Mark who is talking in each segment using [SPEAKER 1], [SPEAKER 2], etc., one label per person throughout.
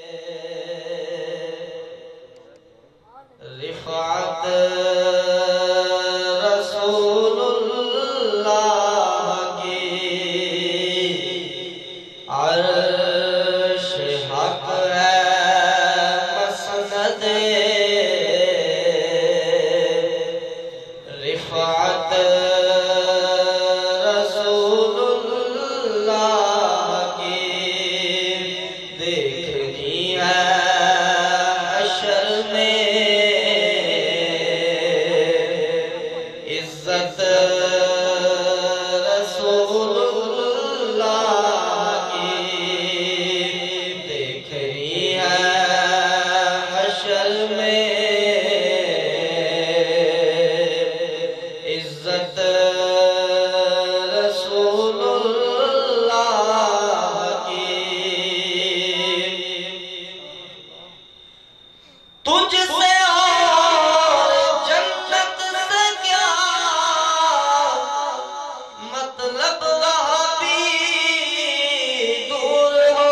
[SPEAKER 1] رفعت رسول اللہ کی عرش حق ہے مسند رفعت رسول اللہ کی دیکھنی ہے حشر میں عزت رسول اللہ کی دیکھنی ہے حشر میں عزت رسول اللہ کی تجھ سے اور جنت سے کیا مطلب وہاں بھی دور ہو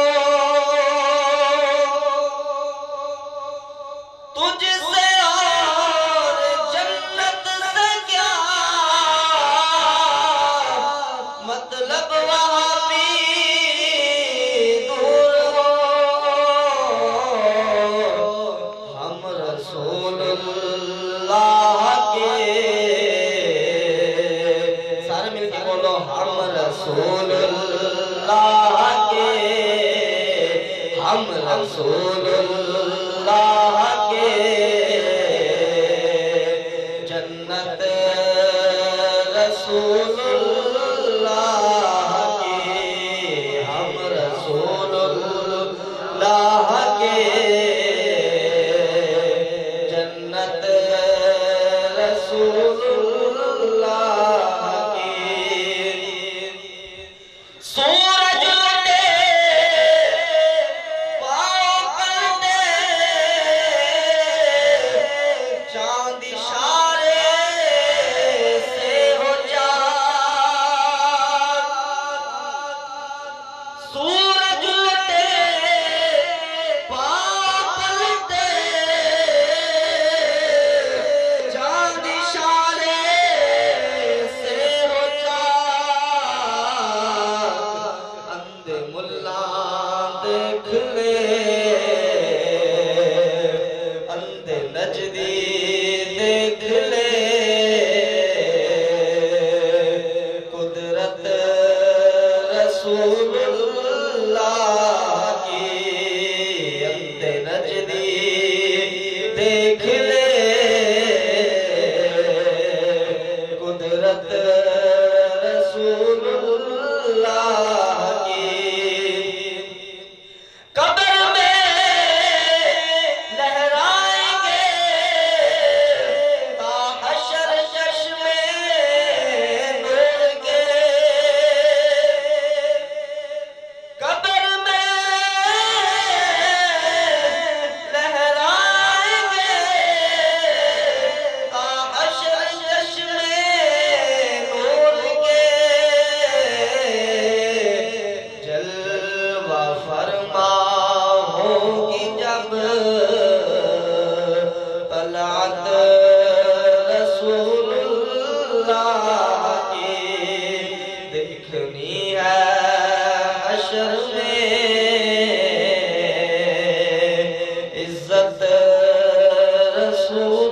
[SPEAKER 1] تجھ سے اور جنت سے کیا مطلب وہاں بھی دور ہو ہم رسول اللہ کے سارے مل کے بولو ہم رسول اللہ کے ہم رسول اللہ کے جنت رسول اللہ کی ہم رسول اللہ کے جنت رسول اللہ کی سورج لٹے پاؤں کندے چاند اشارے سے ہو چاک سورج لٹے پاؤں کندے چاند اشارے سے ہو چاک اندھے ملا دیکھ لے اندھے نجدی دیکھ لے قدرت رسول اللہ کی اندھے نجدی دیکھ لے قدرت رسول اللہ کی قبر میں لہرائیں گے تا حشر چشمے نور کے قبر میں لہرائیں گے تا حشر چشمے نور کے جلوہ فرما ہوگی جب طلعت رسول اللہ کی دیکھنی ہے حشر میں عزت رسول